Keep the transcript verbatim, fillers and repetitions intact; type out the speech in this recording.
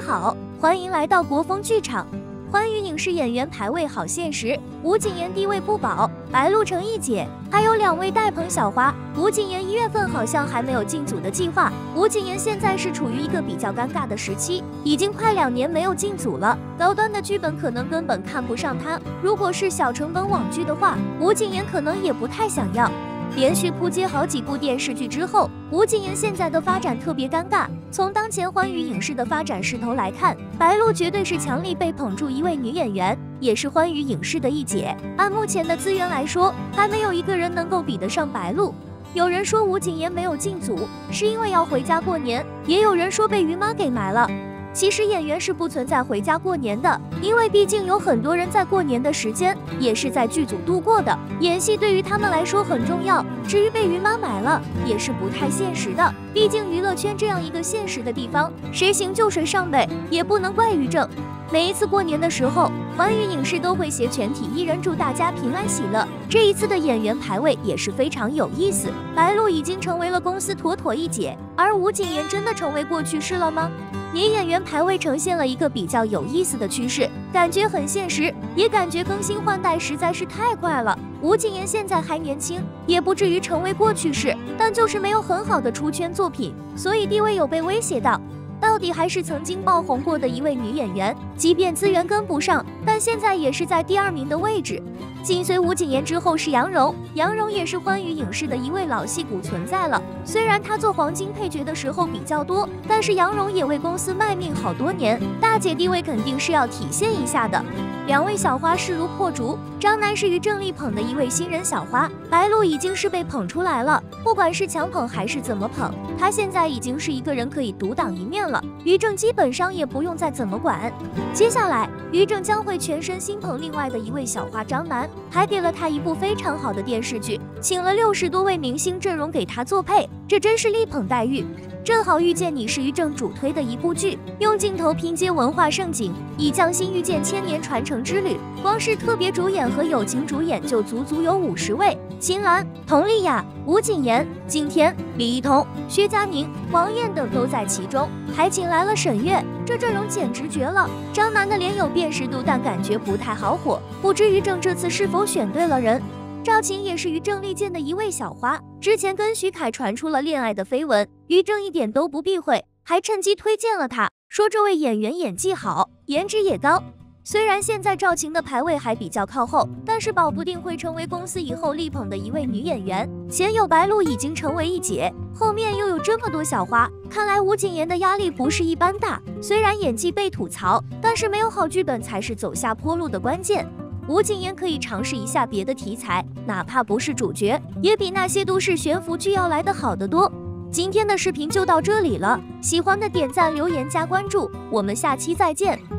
好，欢迎来到国风剧场。欢娱影视演员排位好现实，吴谨言地位不保，白鹿成一姐，还有两位带捧小花。吴谨言一月份好像还没有进组的计划，吴谨言现在是处于一个比较尴尬的时期，已经快两年没有进组了，高端的剧本可能根本看不上他。如果是小成本网剧的话，吴谨言可能也不太想要。连续扑接好几部电视剧之后，吴谨言现在的发展特别尴尬。从当前欢娱影视的发展势头来看，白鹿绝对是强力被捧住一位女演员，也是欢娱影视的一姐。按目前的资源来说，还没有一个人能够比得上白鹿。有人说吴谨言没有进组是因为要回家过年，也有人说被于妈给埋了。其实演员是不存在回家过年的，因为毕竟有很多人在过年的时间也是在剧组度过的，演戏对于他们来说很重要。至于被于妈买了，也是不太现实的，毕竟娱乐圈这样一个现实的地方，谁行就谁上呗，也不能怪于正。每一次过年的时候，欢娱影视都会携全体艺人祝大家平安喜乐。这一次的演员排位也是非常有意思，白鹿已经成为了公司妥妥一姐，而吴谨言真的成为过去式了吗？年演员排位呈现了一个比较有意思的趋势，感觉很现实，也感觉更新换代实在是太快了。吴谨言现在还年轻，也不至于成为过去式，但就是没有很好的出圈作品，所以地位有被威胁到。到底还是曾经爆红过的一位女演员，即便资源跟不上，但现在也是在第二名的位置。紧随吴谨言之后是杨蓉，杨蓉也是欢娱影视的一位老戏骨存在了。虽然她做黄金配角的时候比较多，但是杨蓉也为公司卖命好多年，大姐地位肯定是要体现一下的。两位小花势如破竹，张楠是于正力捧的一位新人小花，白鹿已经是被捧出来了，不管是强捧还是怎么捧，她现在已经是一个人可以独当一面了，于正基本上也不用再怎么管。接下来于正将会全身心捧另外的一位小花张楠，还给了他一部非常好的电视剧，请了六十多位明星阵容给他做配，这真是力捧待遇。正好遇见你是于正主推的一部剧，用镜头拼接文化盛景，以匠心遇见千年传承之旅。光是特别主演和友情主演就足足有五十位，秦岚、佟丽娅、吴谨言、景甜、李一桐、薛佳凝、王艳等都在其中，还请来了沈月，这阵容简直绝了。张楠的脸有辨识度，但感觉不太好火，不知于正这次是否选对了人。赵晴也是于正力荐的一位小花，之前跟徐凯传出了恋爱的绯闻，于正一点都不避讳，还趁机推荐了她，说这位演员演技好，颜值也高。虽然现在赵晴的排位还比较靠后，但是保不定会成为公司以后力捧的一位女演员。前有白鹿已经成为一姐，后面又有这么多小花，看来吴谨言的压力不是一般大。虽然演技被吐槽，但是没有好剧本才是走下坡路的关键。吴谨言可以尝试一下别的题材，哪怕不是主角，也比那些都市悬浮剧要来得好得多。今天的视频就到这里了，喜欢的点赞、留言、加关注，我们下期再见。